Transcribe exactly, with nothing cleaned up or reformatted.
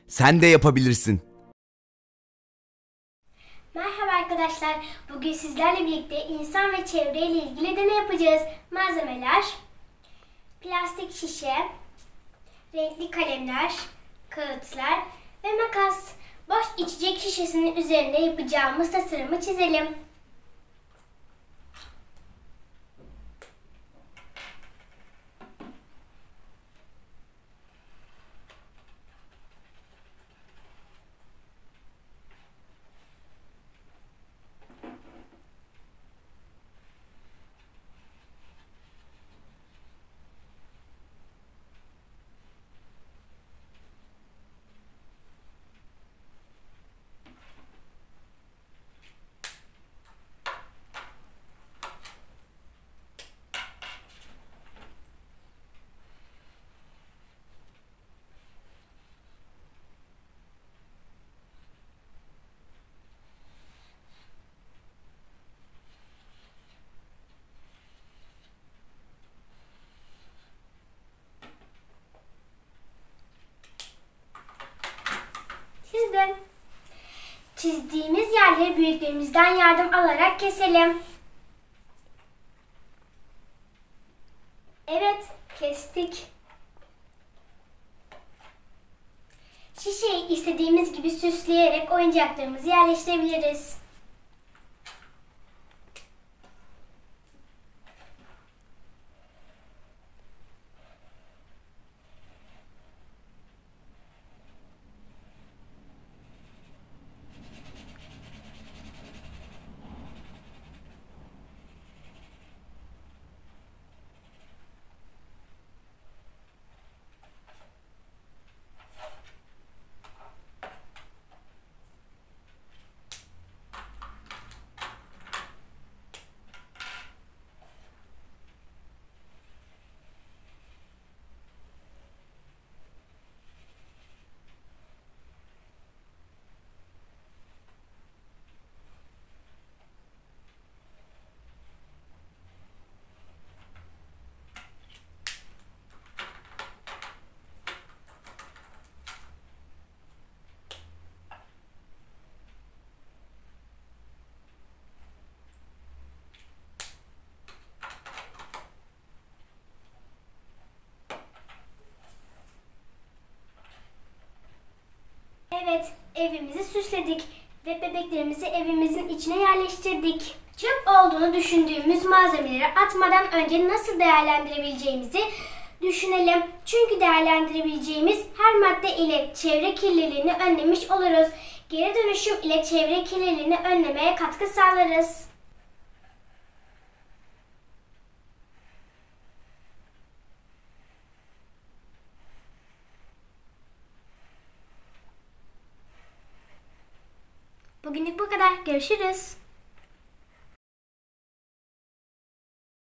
Sen de yapabilirsin. Merhaba arkadaşlar. Bugün sizlerle birlikte insan ve çevre ile ilgili deney yapacağız. Malzemeler: plastik şişe, renkli kalemler, kağıtlar ve makas. Boş içecek şişesinin üzerine yapacağımız tasarımı çizelim. Çizdim. Çizdiğimiz yerleri büyüklerimizden yardım alarak keselim. Evet, kestik. Şişeyi istediğimiz gibi süsleyerek oyuncaklarımızı yerleştirebiliriz. Evet, evimizi süsledik ve bebeklerimizi evimizin içine yerleştirdik. Çöp olduğunu düşündüğümüz malzemeleri atmadan önce nasıl değerlendirebileceğimizi düşünelim. Çünkü değerlendirebileceğimiz her madde ile çevre kirliliğini önlemiş oluruz. Geri dönüşüm ile çevre kirliliğini önlemeye katkı sağlarız. Bugünlük bu kadar. Görüşürüz.